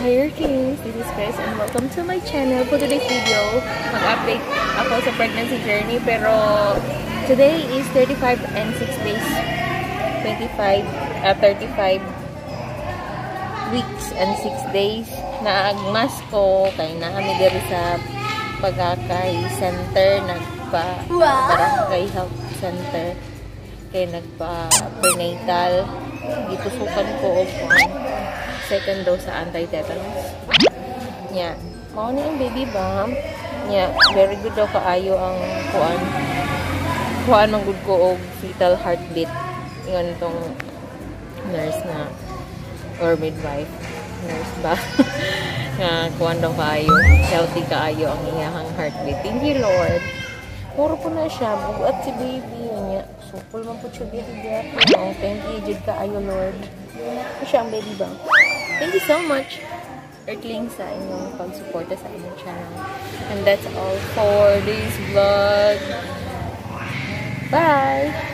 Hi Earthlings! This is Chris and welcome to my channel. For today's video, mag-update ako sa pregnancy journey. Pero today is 35 and 6 days. 35 weeks and 6 days. Naagmas ko kay naami diri sa pagkakay center. Barangay Health Center. Kaya nagpa-prenatal. Gitusukan ko og second dose sa anti-tetanus. Yeah. Mao ni ang baby bump. Yeah, very good daw kaayo ang kuan man gud ko og fetal heartbeat. Ingon tong nurse na or midwife. Nurse ba? Nga kuan daw kaayo. Healthy kaayo ang iyang heartbeat. Thank you, Lord. Puro po na siya. Bugat si baby. Nya. Supol man po siya baby. Oh, thank you, Jud kaayo, Lord. Ito siya ang baby bump. Thank you so much, Earthlings, sa inyong pag-suporta sa inyong channel. And that's all for this vlog. Bye!